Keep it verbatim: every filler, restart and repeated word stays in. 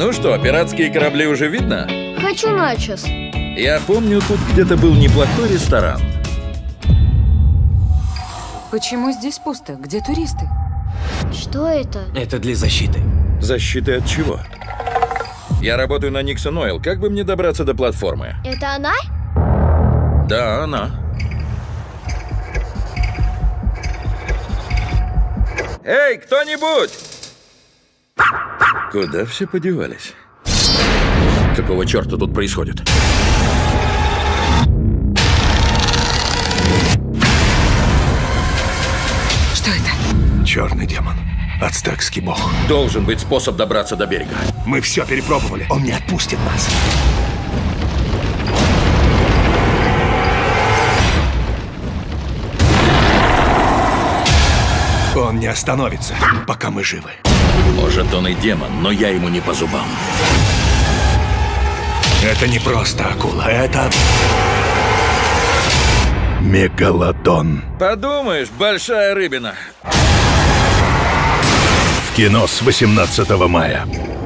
Ну что, пиратские корабли уже видно? Хочу начос. Я помню, тут где-то был неплохой ресторан. Почему здесь пусто? Где туристы? Что это? Это для защиты. Защиты от чего? Я работаю на Никсон Ойл. Как бы мне добраться до платформы? Это она? Да, она. Эй, кто-нибудь! Куда все подевались? Какого черта тут происходит? Что это? Черный демон. Ацтекский бог. Должен быть способ добраться до берега. Мы все перепробовали. Он не отпустит нас. Он не остановится, пока мы живы. Может, он и демон, но я ему не по зубам. Это не просто акула, это... Мегалодон. Подумаешь, большая рыбина. В кино с восемнадцатого мая.